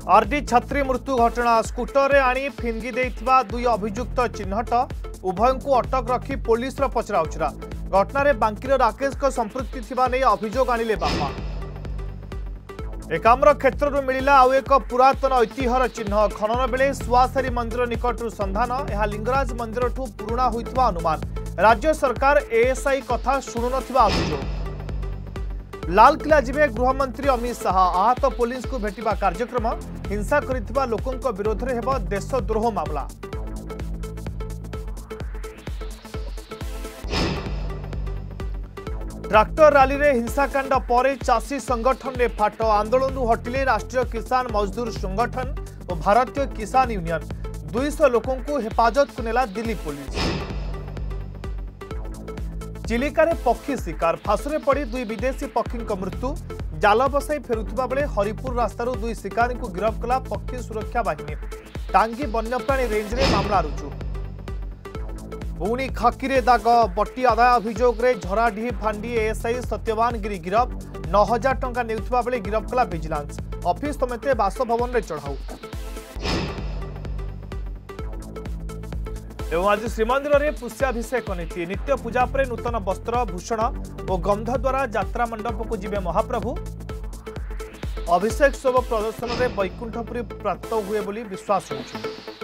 RD छात्री मृत्यु घटना scooter रे आनी फिंगी देइथिबा दुई अभियुक्त चिन्हट उभय को अटक रखी पुलिस पचराउचरा घटना बांकीर राकेश को संपृक्ति थिबा नै अभियोग आनिले बापा। एकाम्र क्षेत्र मिला आउ एक पुरातन ऐतिह्यर चिन्ह खनन बेले सुआसारी मंदिर निकटू संधान यह लिंगराज मंदिर ठू पुराणा होइथिबा अनुमान राज्य सरकार एएसआई कथा शुणु नथिबा अभियोग। लालकिला जिबे गृहमंत्री अमित शाह आहत पुलिस को भेटिबा कार्यक्रम हिंसा करिथिबा लोकंक विरोध रे हेबो देशद्रोह मामला। ट्रैक्टर रैली रे हिंसाकांड पर चाषी संगठन ने फाट आंदोलन हटिले राष्ट्रीय किसान मजदूर संगठन और भारतीय किसान यूनियन 200 लोकों को हेफाजत को नेला दिल्ली पुलिस। चिलिका रे पक्षी शिकार फांसुरे पड़ी दुई विदेशी पक्षी मृत्यु जाल बसाई फेरुवा बेले हरिपुर रास्तार दुई शिकारी को गिरफ्त कला पक्षी सुरक्षा बाहिनी। टांगी वन्यप्राणी रेंज रे मामला रुजु। पुणी खाकी दाग बट्टी आदाय अभियोग रे झराडीह फांडी एएसआई सत्यवान गिरी गिरफ 9000 टंका नेउथबा बेले गिरफ्त कला विजिलेंस ऑफिस समेत बासभवन रे चढ़ाऊ। एवं आज श्रीमंदिर में पुष्याभिषेक नीति नित्य पूजा पर नूतन वस्त्र भूषण और गंध द्वारा यात्रा मंडप को जीवे महाप्रभु। अभिषेक शोभ प्रदर्शन में वैकुंठपुरी प्राप्त हुए बोली विश्वास होछि।